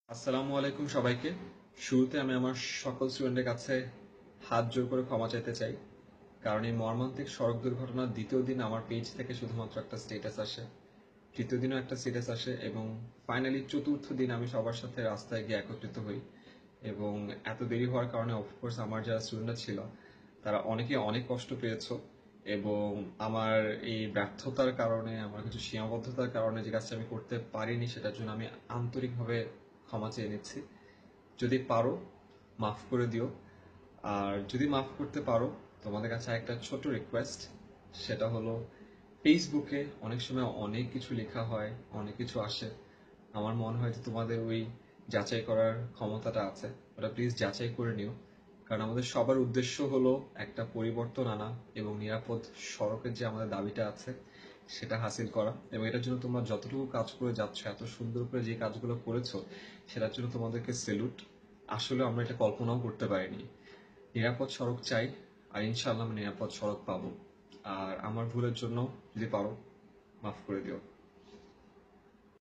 আসসালামু আলাইকুম সবাইকে। শুরুতে আমি আমার সকল স্টুডেন্টের কাছে হাত জোর করে ক্ষমা চাইতে চাই, কারণ এই মর্মান্তিক সড়ক দুর্ঘটনার দ্বিতীয় দিন আমার পেজ থেকে শুধুমাত্র একটা স্ট্যাটাস আসে, তৃতীয় দিনও একটা স্ট্যাটাস আসে, এবং ফাইনালি চতুর্থ দিন আমি সবার সাথে রাস্তায় গিয়ে একত্রিত হই। এবং এত দেরি হওয়ার কারণে অফকোর্স আমার যারা স্টুডেন্টরা ছিল তারা অনেকে অনেক কষ্ট পেয়েছো, এবং আমার এই ব্যর্থতার কারণে, আমার কিছু সীমাবদ্ধতার কারণে যে কাজটা আমি করতে পারিনি সেটার জন্য আমি আন্তরিকভাবে ক্ষমা চেয়ে নিচ্ছি। যদি পারো মাফ করে দিও। আর যদি মাফ করতে পারো, তোমাদের কাছে একটা ছোট রিকোয়েস্ট, সেটা হলো ফেসবুকে অনেক সময় অনেক কিছু লেখা হয়, অনেক কিছু আসে। আমার মনে হয় যে তোমাদের ওই যাচাই করার ক্ষমতাটা আছে, ওটা প্লিজ যাচাই করে নিও। কারণ আমাদের সবার উদ্দেশ্য হলো একটা পরিবর্তন আনা এবং নিরাপদ সড়কের যে আমাদের দাবিটা আছে সেটা হাসিল করা। এবং এটার জন্য তোমরা যতটুকু কাজ করে যাচ্ছ, এত সুন্দর করে যে কাজগুলো করেছো, সেটার জন্য তোমাদেরকে সেলুট। আসলে আমরা এটা কল্পনাও করতে পারিনি। নিরাপদ সড়ক চাই, আর ইনশাআল্লাহ আমরা নিরাপদ সড়ক পাবো। আর আমার ভুলের জন্য যদি পারো মাফ করে দিও।